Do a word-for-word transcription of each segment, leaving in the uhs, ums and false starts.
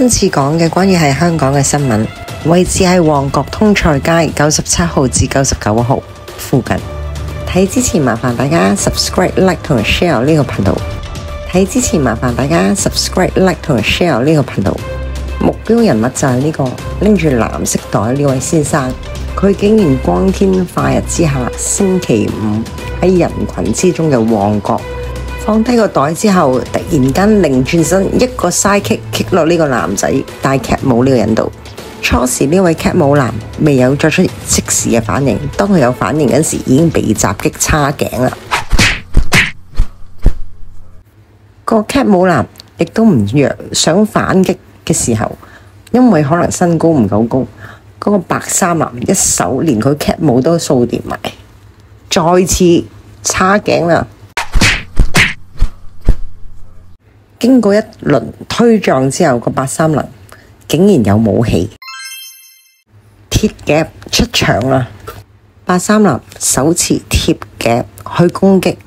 今次講嘅關於係香港嘅新聞，位置係旺角通菜街九十七號至九十九號附近。睇之前麻煩大家 subscribe、like 同 share 呢個頻道。睇之前麻煩大家 subscribe、like 同 share 呢個頻道。目標人物就係呢個拎住藍色袋呢位先生，佢竟然光天化日之下，星期五喺人群之中嘅旺角，放低個袋之後，突然間擰轉身，一個 side kick kick 落呢個男仔戴 cap 帽呢個人度。初時呢位 cap 帽男未有作出即時嘅反應，當佢有反應嗰時，已經被襲擊叉頸啦。個 cap 帽男亦都唔弱，想反擊嘅時候，因為可能身高唔夠高，嗰個白衫男一手連佢 cap 帽都掃掂埋，再次叉頸啦。經過一輪推撞之後，個白衫男竟然有武器，鐵夾出場啦！白衫男手持鐵夾去攻擊，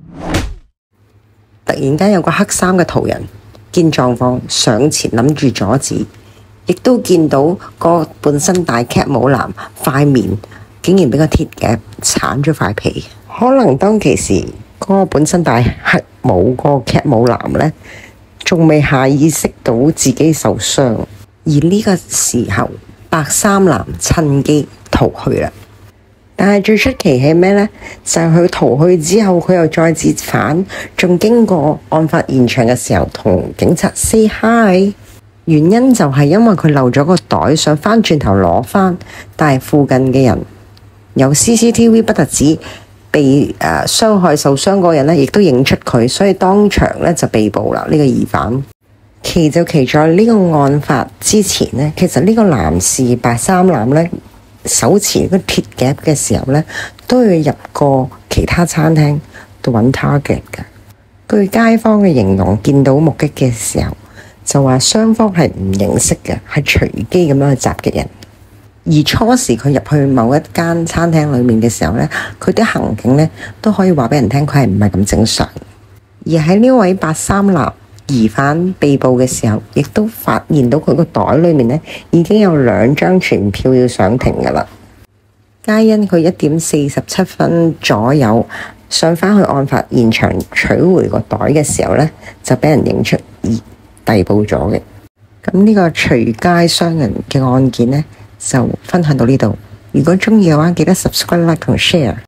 突然間有個黑衫嘅途人見狀況上前諗住阻止，亦都見到個本身戴 cap 帽男塊面竟然俾個鐵夾鏟咗塊皮。可能當其時嗰個本身戴黑帽嗰個 cap 帽男呢，仲未下意識到自己受傷，而呢個時候白衫男趁機逃去啦。但係最出奇係咩呢？就係佢逃去之後，佢又再折返，仲經過案發現場嘅時候同警察 say hi。原因就係因為佢漏咗個袋，想翻轉頭攞翻，但係附近嘅人有 C C T V， 不特止被誒傷害受傷嗰個人咧，亦都認出佢，所以當場咧就被捕啦。呢、這個疑犯奇就奇在呢個案發之前呢，其實呢個男士白衫男咧手持個鐵夾嘅時候咧，都要入過其他餐廳度揾 target 嘅。據街坊嘅形容，見到目擊嘅時候就話雙方係唔認識嘅，係隨機咁樣去襲擊人。而初時佢入去某一間餐廳裏面嘅時候呢，佢啲行徑呢都可以話俾人聽，佢係唔係咁正常。而喺呢位白衫男疑犯被捕嘅時候，亦都發現到佢個袋裏面呢已經有兩張傳票要上庭噶啦。皆因佢一點四十七分左右上返去案發現場取回個袋嘅時候呢，就俾人認出而逮捕咗嘅。咁呢個隨街傷人嘅案件呢，就分享到呢度。如果鍾意嘅話，記得 subscribe、like 同 share。